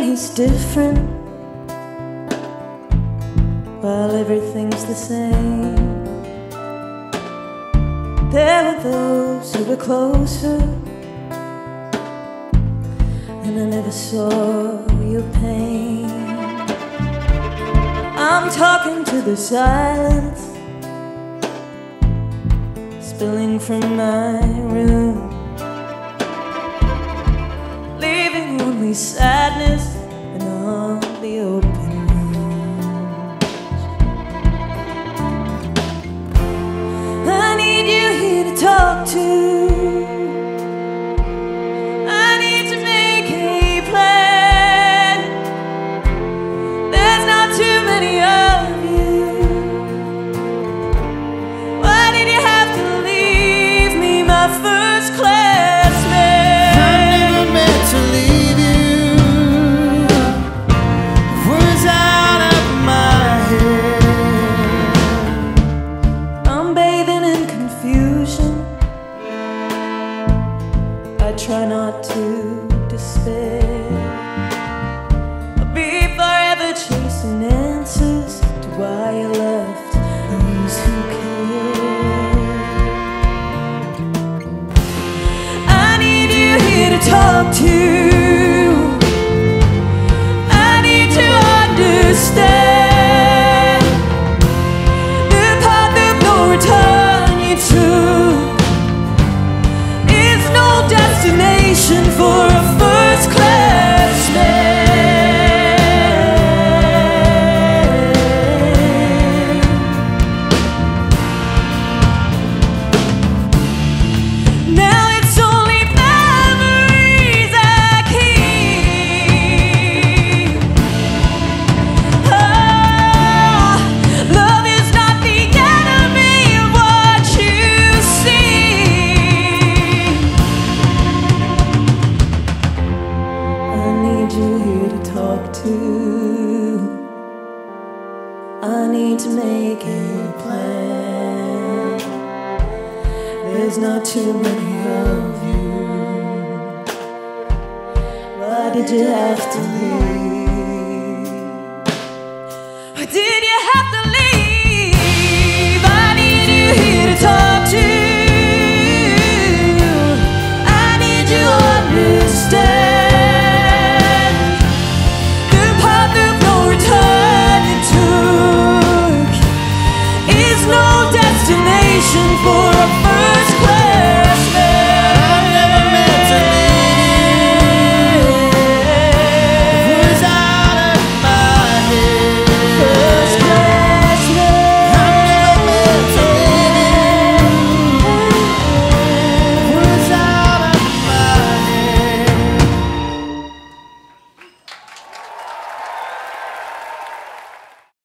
he's different, while everything's the same. There were those who were closer, and I never saw your pain. I'm talking to the silence spilling from my room, leaving only sadness in all the open rooms. I need you here to talk to. I need to make a plan. There's not too many of you. Why did you have to leave me, my first classmate? I never meant to leave you. Words out of my head. I'm bathing in confusion. I try not to despair. I'll be forever chasing answers to why you left those who care. I need you here to talk to. I need to understand the path of no return you took is no destination for a first class man. Now it's only memories I keep. Oh, love is not the enemy of what you see. I need you here to talk to. I need to make a plan. There's not too many of you. Why did you have to leave?